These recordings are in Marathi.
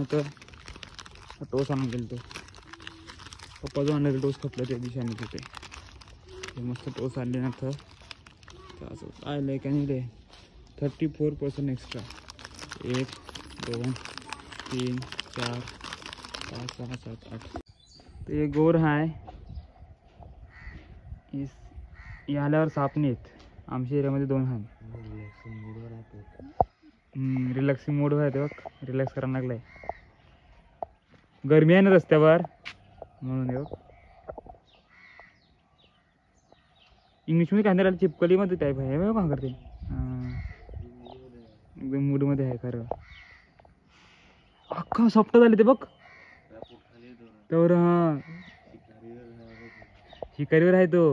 नव्हतं टोस आणून गेलं. तो पप्पा जो आणलेला टोस खपला त्या दिवशी आणत होते. ते मस्त टोस आणले ना तर असं आलं आहे का नाही रे. 34% एक्स्ट्रा. 1 2 3 4 5 6 7 8. तर हे गोर आहे. आल्यावर साप नाहीत. आमच्या एरियामध्ये 2 आहेत. रिलॅक्सिंग मोड आहे. ते बघ रिलॅक्स करायला लागलाय. गरमी आहे ना रस्त्यावर म्हणून येऊ. इंग्लिशमध्ये कांद्याला चिपकलीमध्ये टाईप आहे बघ. का करते एकदम मूडमध्ये आहे खरं. अख्खा सॉफ्ट झाले ते बघ तर. हां शिकारीवर आहे तो.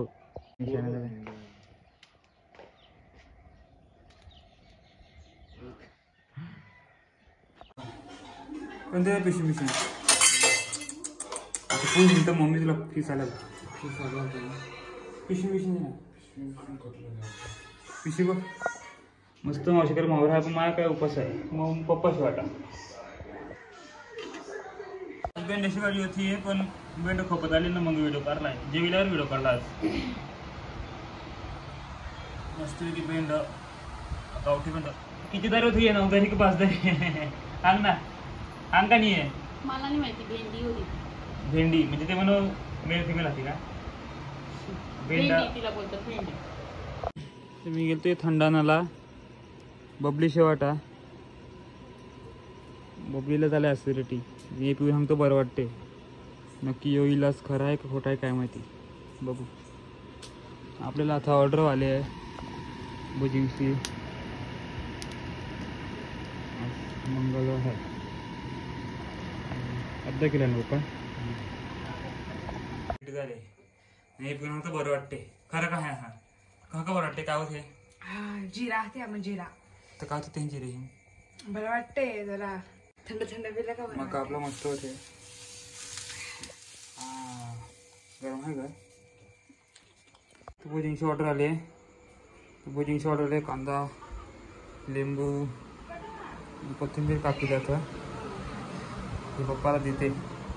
कोणत्या पिशवी मिशी आता कोण म्हणतं मम्मी तुला फीस आला पिशवी मिशी नाही पिशवी बघ मस्त मावशीकर मावर आहे. पण मला काय उपास आहे मग पप्पाशी वाटा. बेंड अशी गाडी होती पण बेंड खोपत आली ना. मग व्हिडिओ काढलाय जेविल्यावर व्हिडिओ काढला आज. मस्त बेंड गावठी बेंड किती दार होती ना. घरी की 5 दारी सांग ना. सांग का नाही आहे मला नाही माहिती. भेंडी होती. भेंडी म्हणजे ते म्हणून मेल फिमेल होती का. भेंडा तिला बोलतात भेंडी. मी गेलतो थंडानाला बबली शेवाटा. बबलीला झालं ॲसिडिटी. मी पिऊन सांगतो बरं वाटते. नक्की यो इलाज खरा आहे का खोटा आहे काय माहिती. बघू. आपल्याला आता ऑर्डर आले आहे भुजिंगची. मंगळवार आहे. अर्धा किलो लोक झाले. नाही पिऊन सांगतो बरं वाटते. खरं का आहे. हा का बरं वाटते काय होते. जिरा त्या मग जिरा तर काय होतं त्यांची रे. बरं वाटते जरा थंड थंड पिलं का. मग आपलं मस्त होते. गरम आहे का. भुजिंगची ऑर्डर आली. भुजिंगची ऑर्डर आली. कांदा लिंबू कोथिंबीर कापली जातं. हे पप्पाला देते.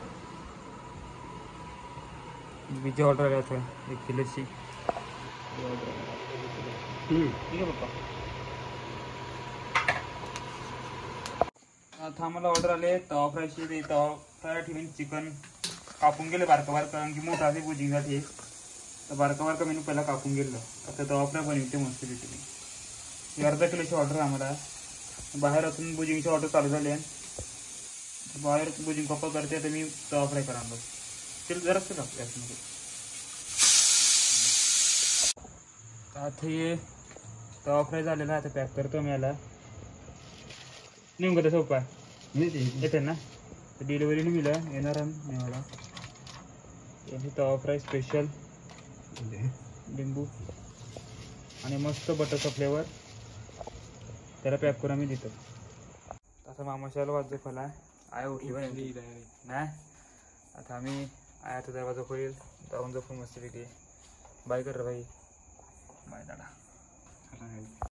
बीजी ऑर्डर आली आता 1 किलोची. ठीक आहे पप्पा. आता आम्हाला ऑर्डर आले तवा फ्रायची. तवा फ्राय ठेवून चिकन कापून गेले बारका बारका. कारण की मोठा आहे भुजिंगसाठी. तर बारका बारका मेनू पहिला कापून गेलं. आता तवा फ्राय बनवते मस्त भेटली. अर्धा किलोची ऑर्डर आम्हाला. बाहेर असून भुजिंगची ऑर्डर चालू झाली आहे. बाहेर भुजिंग पप्पा करते. तर मी तवा फ्राय करायला ते जराच लागते असं. आता हे तवा फ्राय झालेला आहे. आता पॅक करतो मी याला. नेमकं तसं उपाय येते ना. तर डिलिव्हरीने मिळालं येणार मला. तवा फ्राय स्पेशल लिंबू आणि मस्त बटरचा फ्लेवर त्याला पॅक करून आम्ही देतो. तसं मामाशाला वाजो फला आय उठली नाही. आता आम्ही आयाचा दरवाजा खोलील जाऊन जपून मस्त पैकी बाय कर भाई. बाय दादा.